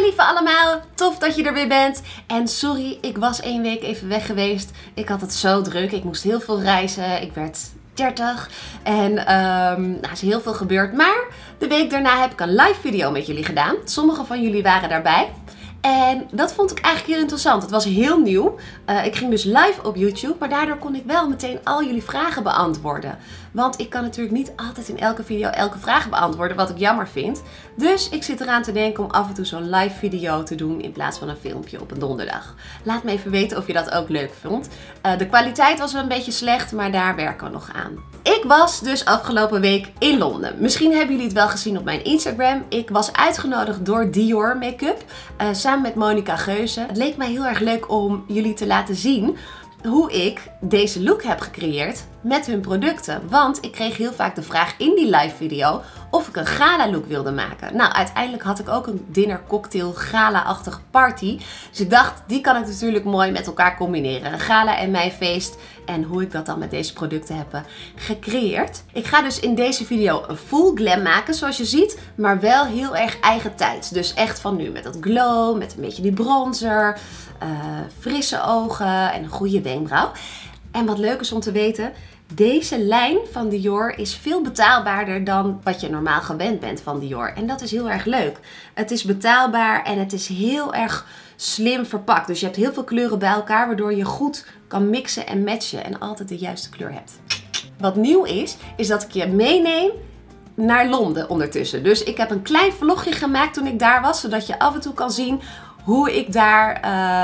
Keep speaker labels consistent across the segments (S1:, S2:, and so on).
S1: lieve allemaal, tof dat je er weer bent. En sorry, ik was 1 week even weg geweest. Ik had het zo druk, ik moest heel veel reizen, ik werd 30 en er is heel veel gebeurd. Maar de week daarna heb ik een live video met jullie gedaan. Sommigen van jullie waren daarbij. En dat vond ik eigenlijk heel interessant. Het was heel nieuw. Ik ging dus live op YouTube, maar daardoor kon ik wel meteen al jullie vragen beantwoorden. Want ik kan natuurlijk niet altijd in elke video elke vraag beantwoorden, wat ik jammer vind. Dus ik zit eraan te denken om af en toe zo'n live video te doen in plaats van een filmpje op een donderdag. Laat me even weten of je dat ook leuk vond. De kwaliteit was wel een beetje slecht, maar daar werken we nog aan. Ik was dus afgelopen week in Londen. Misschien hebben jullie het wel gezien op mijn Instagram. Ik was uitgenodigd door Dior Make-up samen met Monica Geuze. Het leek mij heel erg leuk om jullie te laten zien hoe ik deze look heb gecreëerd met hun producten. Want ik kreeg heel vaak de vraag in die live video of ik een gala look wilde maken. Nou, uiteindelijk had ik ook een dinner cocktail gala-achtige party. Dus ik dacht, die kan ik natuurlijk mooi met elkaar combineren. Een gala en mijn feest. En hoe ik dat dan met deze producten heb gecreëerd. Ik ga dus in deze video een full glam maken, zoals je ziet. Maar wel heel erg eigen tijds. Dus echt van nu met dat glow, met een beetje die bronzer, frisse ogen en een goede wenkbrauw. En wat leuk is om te weten, deze lijn van Dior is veel betaalbaarder dan wat je normaal gewend bent van Dior. En dat is heel erg leuk. Het is betaalbaar en het is heel erg slim verpakt. Dus je hebt heel veel kleuren bij elkaar, waardoor je goed kan mixen en matchen en altijd de juiste kleur hebt. Wat nieuw is dat ik je meeneem naar Londen ondertussen. Dus ik heb een klein vlogje gemaakt toen ik daar was, zodat je af en toe kan zien hoe ik daar,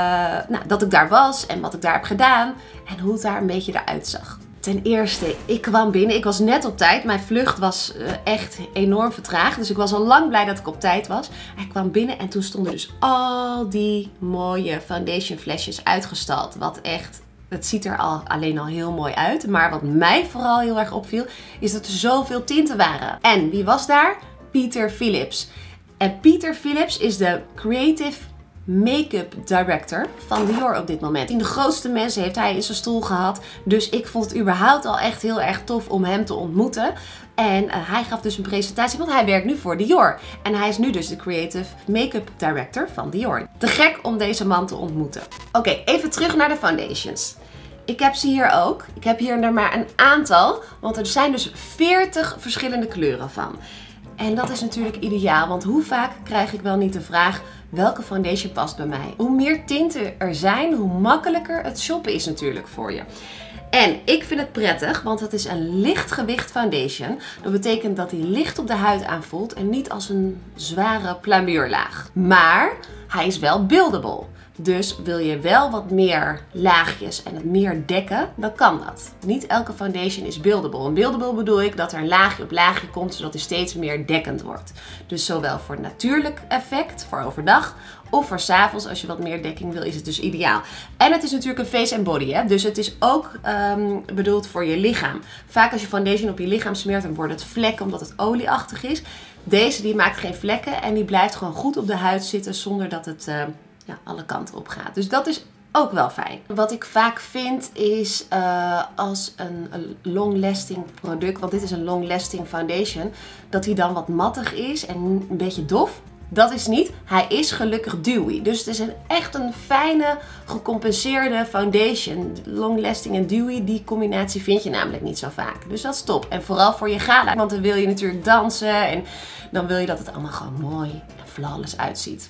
S1: dat ik daar was en wat ik daar heb gedaan en hoe het daar een beetje eruit zag. Ten eerste, ik kwam binnen. Ik was net op tijd. Mijn vlucht was echt enorm vertraagd. Dus ik was al lang blij dat ik op tijd was. Ik kwam binnen en toen stonden dus al die mooie foundation flesjes uitgestald. Wat echt, het ziet er alleen al heel mooi uit. Maar wat mij vooral heel erg opviel, is dat er zoveel tinten waren. En wie was daar? Peter Phillips. En Peter Phillips is de creative make-up director van Dior op dit moment. De grootste mensen heeft hij in zijn stoel gehad. Dus ik vond het überhaupt al echt heel erg tof om hem te ontmoeten. En hij gaf dus een presentatie, want hij werkt nu voor Dior. En hij is nu dus de creative make-up director van Dior. Te gek om deze man te ontmoeten. Oké, even terug naar de foundations. Ik heb ze hier ook. Ik heb hier er maar een aantal, want er zijn dus 40 verschillende kleuren van. En dat is natuurlijk ideaal, want hoe vaak krijg ik wel niet de vraag welke foundation past bij mij? Hoe meer tinten er zijn, hoe makkelijker het shoppen is natuurlijk voor je. En ik vind het prettig, want het is een lichtgewicht foundation. Dat betekent dat hij licht op de huid aanvoelt en niet als een zware plamuurlaag. Maar hij is wel buildable. Dus wil je wel wat meer laagjes en het meer dekken, dan kan dat. Niet elke foundation is buildable. En buildable bedoel ik dat er een laagje op laagje komt, zodat hij steeds meer dekkend wordt. Dus zowel voor natuurlijk effect, voor overdag, of voor 's avonds als je wat meer dekking wil, is het dus ideaal. En het is natuurlijk een face and body, hè? Dus het is ook bedoeld voor je lichaam. Vaak als je foundation op je lichaam smeert, dan wordt het vlekken omdat het olieachtig is. Deze die maakt geen vlekken en die blijft gewoon goed op de huid zitten zonder dat het alle kanten op gaat. Dus dat is ook wel fijn. Wat ik vaak vind is als een long-lasting product, want dit is een long-lasting foundation, dat hij dan wat mattig is en een beetje dof. Dat is niet. Hij is gelukkig dewy. Dus het is echt een fijne, gecompenseerde foundation. Long-lasting en dewy, die combinatie vind je namelijk niet zo vaak. Dus dat is top. En vooral voor je gala. Want dan wil je natuurlijk dansen en dan wil je dat het allemaal gewoon mooi en flawless uitziet.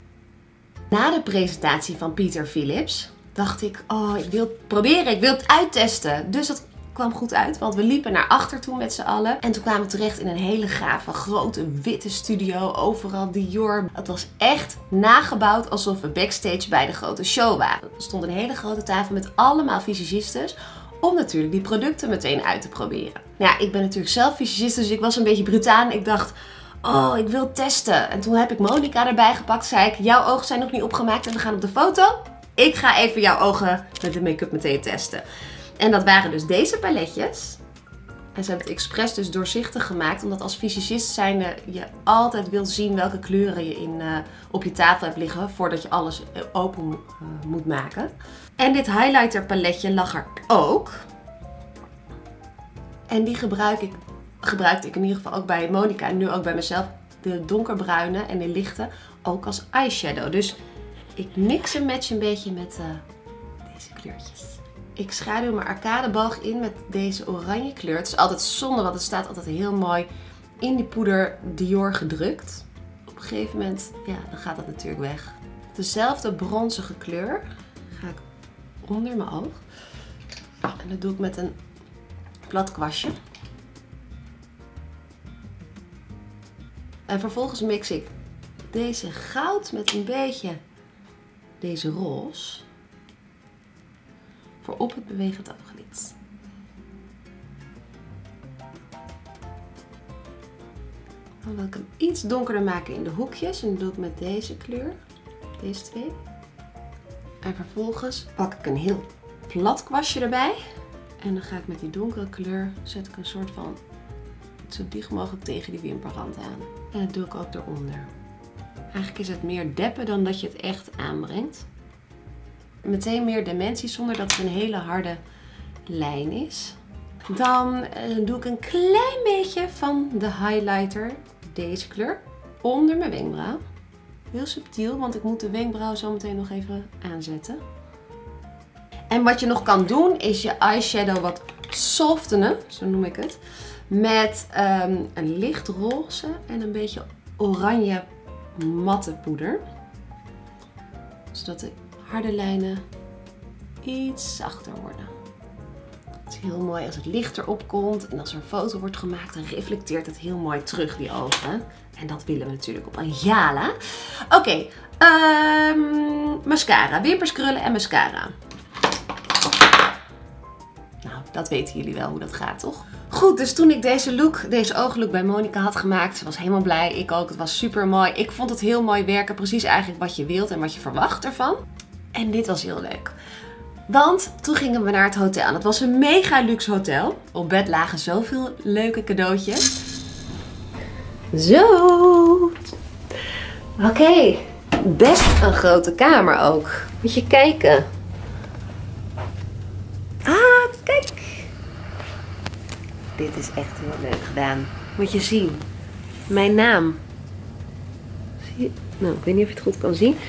S1: Na de presentatie van Peter Phillips dacht ik, oh, ik wil het proberen, ik wil het uittesten. Dus dat kwam goed uit, want we liepen naar achter toe met z'n allen. En toen kwamen we terecht in een hele gave, grote, witte studio. Overal Dior. Het was echt nagebouwd alsof we backstage bij de grote show waren. Er stond een hele grote tafel met allemaal visagistes om natuurlijk die producten meteen uit te proberen. Nou ja, ik ben natuurlijk zelf visagiste, dus ik was een beetje brutaal. Ik dacht, oh, ik wil testen. En toen heb ik Monica erbij gepakt. Zei ik, jouw ogen zijn nog niet opgemaakt en we gaan op de foto. Ik ga even jouw ogen met de make-up meteen testen. En dat waren dus deze paletjes. En ze hebben het expres dus doorzichtig gemaakt. Omdat als visagist zijnde je altijd wilt zien welke kleuren je op je tafel hebt liggen. Voordat je alles open moet maken. En dit highlighter paletje lag er ook. En die gebruikte ik in ieder geval ook bij Monica en nu ook bij mezelf. de donkerbruine en de lichte ook als eyeshadow. Dus ik mix en match een beetje met deze kleurtjes. Ik schaduw mijn arcadeboog in met deze oranje kleur. Het is altijd zonde, want het staat altijd heel mooi in die poeder Dior gedrukt. Op een gegeven moment, ja, dan gaat dat natuurlijk weg. Dezelfde bronzige kleur ga ik onder mijn oog. En dat doe ik met een plat kwastje. En vervolgens mix ik deze goud met een beetje deze roze voor op het bewegend ooglid. Dan wil ik hem iets donkerder maken in de hoekjes en dat doe ik met deze kleur, deze twee. En vervolgens pak ik een heel plat kwastje erbij en dan ga ik met die donkere kleur, zet ik een soort van zo dicht mogelijk tegen die wimperrand aan. En dat doe ik ook eronder. Eigenlijk is het meer deppen dan dat je het echt aanbrengt. Meteen meer dimensie zonder dat het een hele harde lijn is. Dan doe ik een klein beetje van de highlighter, deze kleur, onder mijn wenkbrauw. Heel subtiel, want ik moet de wenkbrauw zo meteen nog even aanzetten. En wat je nog kan doen is je eyeshadow wat softenen, zo noem ik het. Met een licht roze en een beetje oranje matte poeder. Zodat de harde lijnen iets zachter worden. Het is heel mooi als het licht erop komt en als er een foto wordt gemaakt, dan reflecteert het heel mooi terug, die ogen. En dat willen we natuurlijk op een Jala. Oké, mascara, wimpers, krullen en mascara. Nou, dat weten jullie wel hoe dat gaat, toch? Goed, dus toen ik deze ooglook bij Monica had gemaakt, ze was helemaal blij, ik ook, het was super mooi. Ik vond het heel mooi werken, precies eigenlijk wat je wilt en wat je verwacht ervan. En dit was heel leuk. Want toen gingen we naar het hotel. Het was een mega luxe hotel. Op bed lagen zoveel leuke cadeautjes. Zo. Oké. Best een grote kamer ook. Moet je kijken. Ah, kijk. Dit is echt heel leuk gedaan. Moet je zien. Mijn naam. Zie je? Nou, ik weet niet of je het goed kan zien.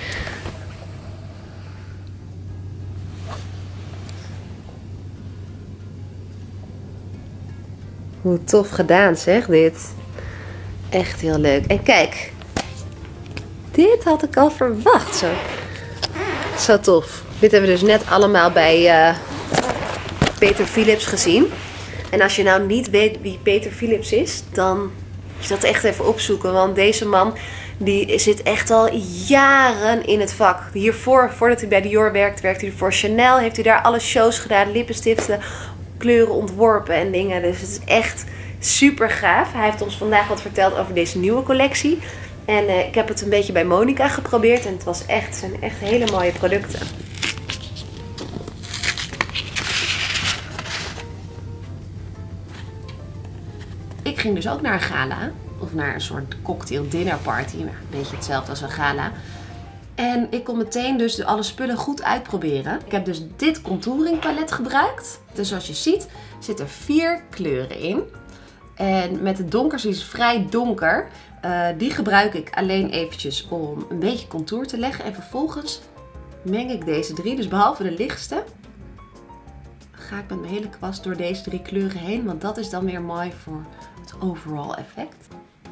S1: Hoe tof gedaan zeg, dit. Echt heel leuk. En kijk. Dit had ik al verwacht. Zo tof. Dit hebben we dus net allemaal bij Peter Philips gezien. En als je nou niet weet wie Peter Philips is, dan moet je dat echt even opzoeken. Want deze man die zit echt al jaren in het vak. Hiervoor, voordat hij bij Dior werkte hij voor Chanel. Heeft hij daar alle shows gedaan, lippenstiften, kleuren ontworpen en dingen. Dus het is echt super gaaf. Hij heeft ons vandaag wat verteld over deze nieuwe collectie. En ik heb het een beetje bij Monica geprobeerd. En het zijn echt hele mooie producten. Ik ging dus ook naar een gala. Of naar een soort cocktail dinner party. Maar een beetje hetzelfde als een gala. En ik kon meteen dus alle spullen goed uitproberen. Ik heb dus dit contouring palet gebruikt. Dus zoals je ziet zitten 4 kleuren in. En met de donkers, die is vrij donker. Die gebruik ik alleen eventjes om een beetje contour te leggen. En vervolgens meng ik deze 3. Dus behalve de lichtste ga ik met mijn hele kwast door deze 3 kleuren heen. Want dat is dan weer mooi voor het overall effect.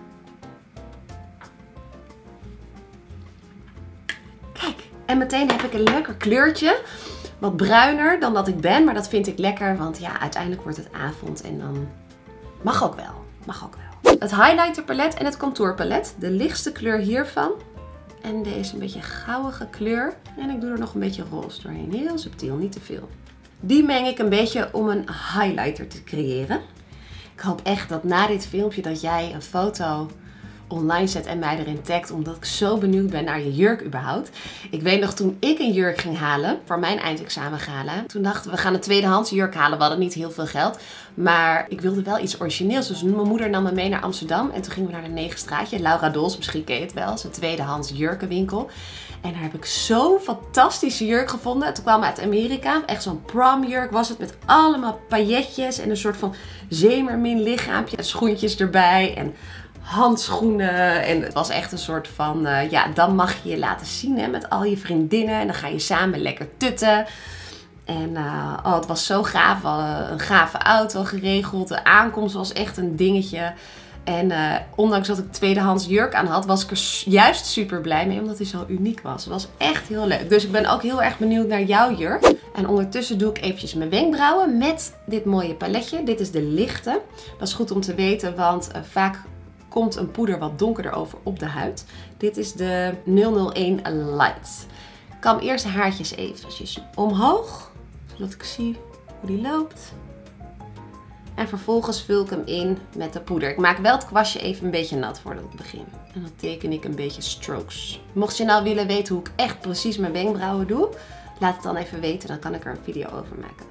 S1: Kijk, en meteen heb ik een lekker kleurtje. Wat bruiner dan dat ik ben, maar dat vind ik lekker. Want ja, uiteindelijk wordt het avond en dan mag ook wel. Mag ook wel. Het highlighter palet en het contour palet. De lichtste kleur hiervan. En deze een beetje gouden kleur. En ik doe er nog een beetje roze doorheen. Heel subtiel, niet te veel. Die meng ik een beetje om een highlighter te creëren. Ik hoop echt dat na dit filmpje dat jij een foto online zet en mij erin tagt, omdat ik zo benieuwd ben naar je jurk überhaupt. Ik weet nog toen ik een jurk ging halen voor mijn eindexamen gala. Toen dachten we gaan een tweedehands jurk halen. We hadden niet heel veel geld, maar ik wilde wel iets origineels. Dus mijn moeder nam me mee naar Amsterdam en toen gingen we naar de Negenstraatje. Laura Dols, misschien ken je het wel, is een tweedehands jurkenwinkel. En daar heb ik zo'n fantastische jurk gevonden. Het kwam uit Amerika. Echt zo'n promjurk was het. Met allemaal pailletjes en een soort van zeemermin lichaampje. En schoentjes erbij. En handschoenen. En het was echt een soort van, ja, dan mag je je laten zien hè, met al je vriendinnen. En dan ga je samen lekker tutten. En oh, het was zo gaaf. We hadden een gave auto geregeld. De aankomst was echt een dingetje. En ondanks dat ik tweedehands jurk aan had, was ik er juist super blij mee. Omdat hij zo uniek was. Het was echt heel leuk. Dus ik ben ook heel erg benieuwd naar jouw jurk. En ondertussen doe ik eventjes mijn wenkbrauwen met dit mooie paletje. Dit is de lichte. Dat is goed om te weten, want vaak komt een poeder wat donkerder over op de huid. Dit is de 001 Light. Ik kam eerst de haartjes eventjes omhoog. Zodat ik zie hoe die loopt. En vervolgens vul ik hem in met de poeder. Ik maak wel het kwastje even een beetje nat voordat ik begin. En dan teken ik een beetje strokes. Mocht je nou willen weten hoe ik echt precies mijn wenkbrauwen doe, laat het dan even weten. Dan kan ik er een video over maken.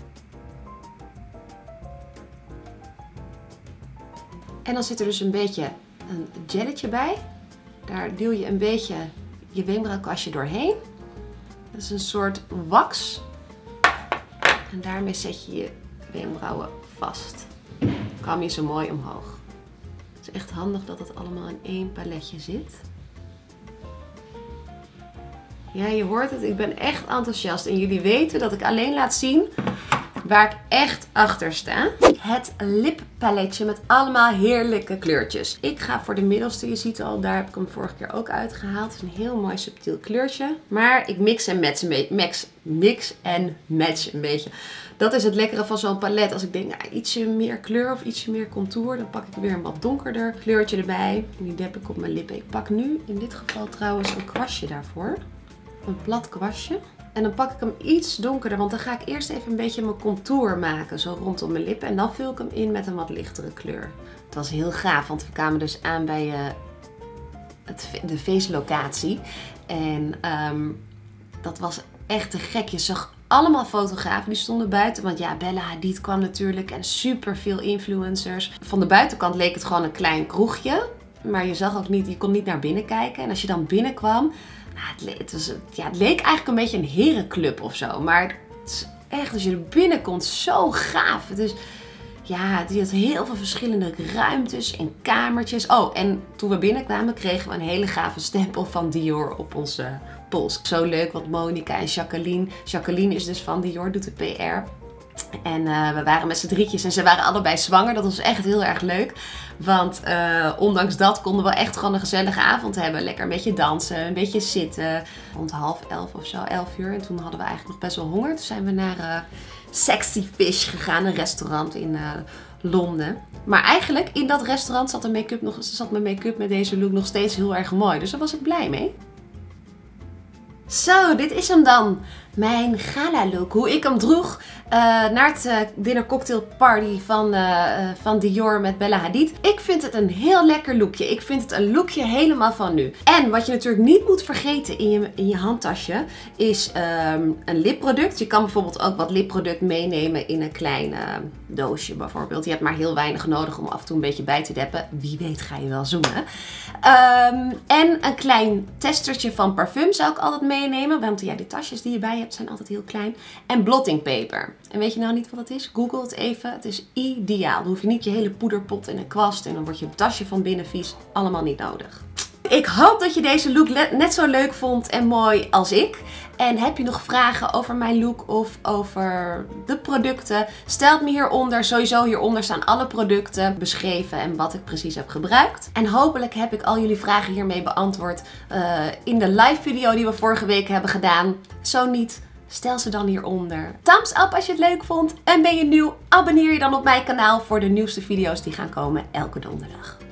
S1: En dan zit er dus een beetje een gelletje bij. Daar duw je een beetje je wenkbrauwkwastje doorheen. Dat is een soort wax. En daarmee zet je je wenkbrauwen vast. Kam je zo mooi omhoog. Het is echt handig dat het allemaal in één paletje zit. Ja, je hoort het. Ik ben echt enthousiast. En jullie weten dat ik alleen laat zien waar ik echt achter sta. Het lippaletje met allemaal heerlijke kleurtjes. Ik ga voor de middelste. Je ziet al, daar heb ik hem vorige keer ook uitgehaald. Het is een heel mooi subtiel kleurtje. Maar ik mix en match een beetje. Dat is het lekkere van zo'n palet. Als ik denk, ietsje meer kleur of ietsje meer contour, dan pak ik weer een wat donkerder kleurtje erbij. En die dep ik op mijn lippen. Ik pak nu in dit geval trouwens een kwastje daarvoor. Een plat kwastje. En dan pak ik hem iets donkerder, want dan ga ik eerst even een beetje mijn contour maken, zo rondom mijn lippen. En dan vul ik hem in met een wat lichtere kleur. Het was heel gaaf, want we kwamen dus aan bij de feestlocatie. En dat was echt te gek. Je zag allemaal fotografen die stonden buiten. Want ja, Bella Hadid kwam natuurlijk en super veel influencers. Van de buitenkant leek het gewoon een klein kroegje. Maar je zag ook niet, je kon niet naar binnen kijken. En als je dan binnenkwam, nou, het leek eigenlijk een beetje een herenclub of zo. Maar het is echt, als je er binnenkomt, zo gaaf. Het is, ja, die had heel veel verschillende ruimtes en kamertjes. Oh, en toen we binnenkwamen kregen we een hele gave stempel van Dior op onze pols. Zo leuk, want Monica en Jacqueline. Jacqueline is dus van Dior, doet de PR. En we waren met z'n drietjes en ze waren allebei zwanger. Dat was echt heel erg leuk. Want ondanks dat konden we echt gewoon een gezellige avond hebben. Lekker een beetje dansen, een beetje zitten. Rond 10:30 of zo, 11 uur. En toen hadden we eigenlijk nog best wel honger. Toen zijn we naar Sexy Fish gegaan, een restaurant in Londen. Maar eigenlijk in dat restaurant zat mijn make-up met deze look nog steeds heel erg mooi. Dus daar was ik blij mee. Zo, dit is hem dan. Mijn gala look. Hoe ik hem droeg naar het dinner cocktail party van Dior met Bella Hadid. Ik vind het een heel lekker lookje. Ik vind het een lookje helemaal van nu. En wat je natuurlijk niet moet vergeten in je handtasje is een lipproduct. Je kan bijvoorbeeld ook wat lipproduct meenemen in een klein doosje bijvoorbeeld. Je hebt maar heel weinig nodig om af en toe een beetje bij te deppen. Wie weet ga je wel zoenen. En een klein testertje van parfum zou ik altijd meenemen. Want ja, die tasjes die je bij hebt zijn altijd heel klein. En blottingpeper. En weet je nou niet wat het is? Google het even. Het is ideaal. Dan hoef je niet je hele poederpot in een kwast. En dan wordt je tasje van binnen vies. Allemaal niet nodig. Ik hoop dat je deze look net zo leuk vond en mooi als ik. En heb je nog vragen over mijn look of over de producten? Stel het me hieronder. Sowieso hieronder staan alle producten beschreven en wat ik precies heb gebruikt. En hopelijk heb ik al jullie vragen hiermee beantwoord in de live video die we vorige week hebben gedaan. Zo niet, stel ze dan hieronder. Thumbs up als je het leuk vond. En ben je nieuw, abonneer je dan op mijn kanaal voor de nieuwste video's die gaan komen elke donderdag.